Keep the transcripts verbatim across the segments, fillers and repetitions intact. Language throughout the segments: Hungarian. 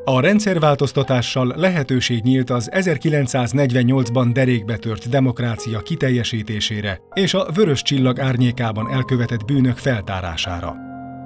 A rendszerváltoztatással lehetőség nyílt az ezerkilencszáznegyvennyolcban derékbe tört demokrácia kiteljesítésére és a vörös csillag árnyékában elkövetett bűnök feltárására.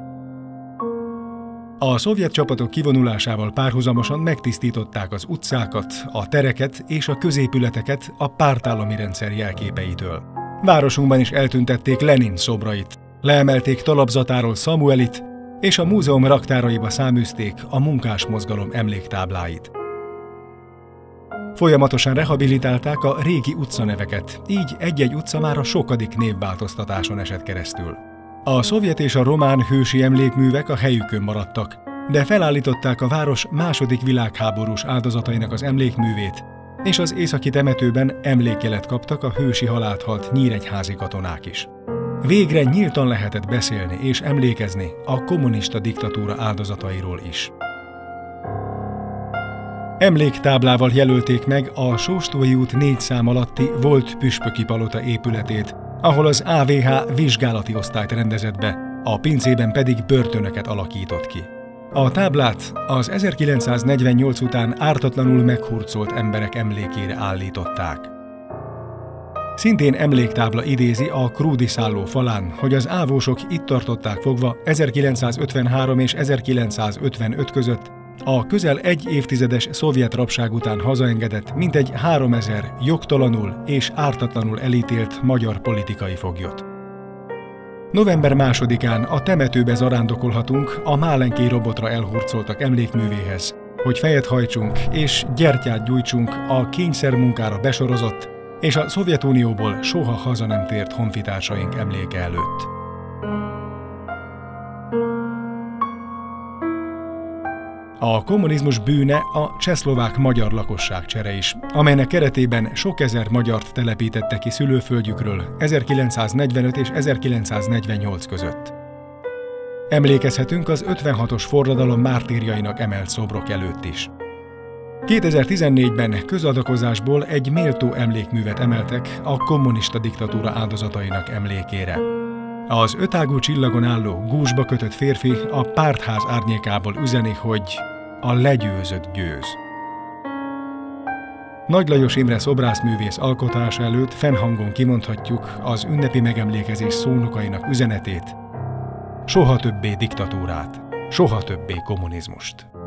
A szovjet csapatok kivonulásával párhuzamosan megtisztították az utcákat, a tereket és a középületeket a pártállami rendszer jelképeitől. Városunkban is eltüntették Lenin szobrait, leemelték talapzatáról Samuelit, és a múzeum raktáraiba száműzték a munkásmozgalom emléktábláit. Folyamatosan rehabilitálták a régi utcaneveket, így egy-egy utca már a sokadik névváltoztatáson esett keresztül. A szovjet és a román hősi emlékművek a helyükön maradtak, de felállították a város második világháborús áldozatainak az emlékművét, és az északi temetőben emlékjelet kaptak a hősi halált halt nyíregyházi katonák is. Végre nyíltan lehetett beszélni és emlékezni a kommunista diktatúra áldozatairól is. Emléktáblával jelölték meg a Sóstói út négy szám alatti volt püspöki palota épületét, ahol az á vé há vizsgálati osztályt rendezett be, a pincében pedig börtönöket alakított ki. A táblát az ezerkilencszáznegyvennyolc után ártatlanul meghurcolt emberek emlékére állították. Szintén emléktábla idézi a Krúdi szálló falán, hogy az ávósok itt tartották fogva ezerkilencszázötvenhárom és ezerkilencszázötvenöt között a közel egy évtizedes szovjet rabság után hazaengedett mintegy háromezer jogtalanul és ártatlanul elítélt magyar politikai foglyot. November másodikán a temetőbe zarándokolhatunk a Málenki robotra elhurcoltak emlékművéhez, hogy fejet hajtsunk és gyertyát gyújtsunk a kényszermunkára besorozott és a Szovjetunióból soha haza nem tért honfitársaink emléke előtt. A kommunizmus bűne a csehszlovák-magyar lakosságcsere is, amelynek keretében sok ezer magyart telepítettek ki szülőföldjükről ezerkilencszáznegyvenöt és ezerkilencszáznegyvennyolc között. Emlékezhetünk az ötvenhatos forradalom mártírjainak emelt szobrok előtt is. kétezer-tizennégyben közadakozásból egy méltó emlékművet emeltek a kommunista diktatúra áldozatainak emlékére. Az ötágú csillagon álló gúzsba kötött férfi a pártház árnyékából üzeni, hogy a legyőzött győz. Nagy Lajos Imre szobrászművész alkotása előtt fennhangon kimondhatjuk az ünnepi megemlékezés szónokainak üzenetét: soha többé diktatúrát, soha többé kommunizmust.